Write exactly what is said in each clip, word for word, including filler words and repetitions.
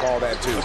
all that too.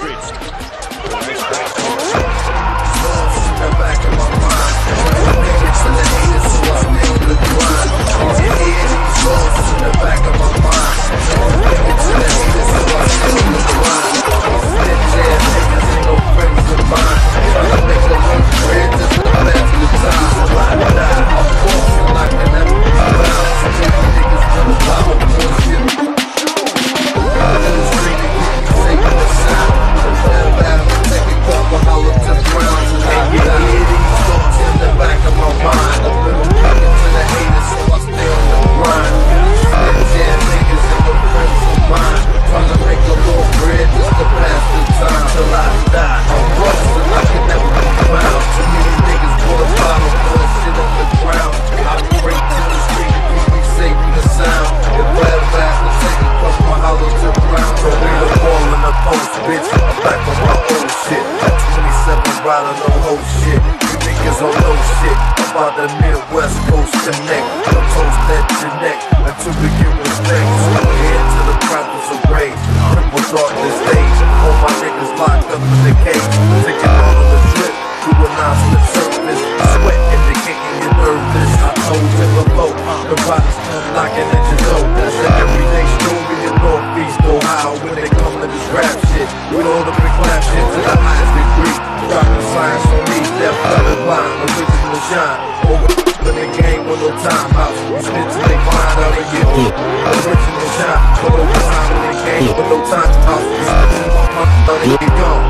Riding no whole shit, you niggas on no shit about the Midwest Coast connect. No toast at your neck until we get respect. So head to the practice of rage, triple darkness stage. All my niggas locked up in the cage, taking all of the drip through a non-slip surface. Sweat indicating you're nervous. I told you before, the body's unlocking at your door. That's an everyday story in Northeast Ohio. When they come to this rap shit, we all the big clap shit to the highest degree. Dropping science on me, deaf, double blind, original shine. Over in the game with no timeouts. You spit till they find out they get hooked. Original shine, but over time in the game with no timeouts. You spit till they find out they get gone.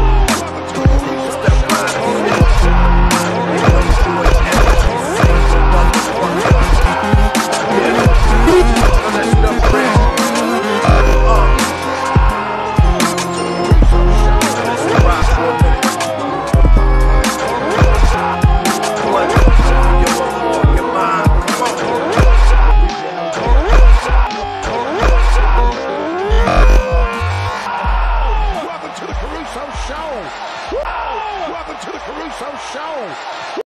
Caruso Show. Welcome to the Caruso Show.